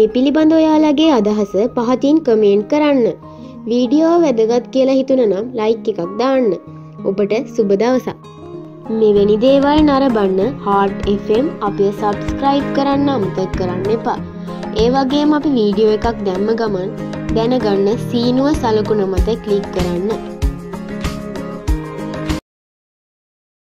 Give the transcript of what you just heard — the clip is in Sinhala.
මේ පිළිබඳ ඔයාලගේ අදහස පහතින් කමෙන්ට් කරන්න. වීඩියෝ වැදගත් කියලා හිතුණා නම් ලයික් එකක් දාන්න. ඔබට සුබ දවසක්. මෙවැනි දේවල් නරඹන්න Heart FM අපිව subscribe කරන්න අමතක කරන්න එපා. ඒ වගේම අපි වීඩියෝ එකක් දැම්ම ගමන් දැනගන්න සීනුව සලකුණ මත ක්ලික් කරන්න.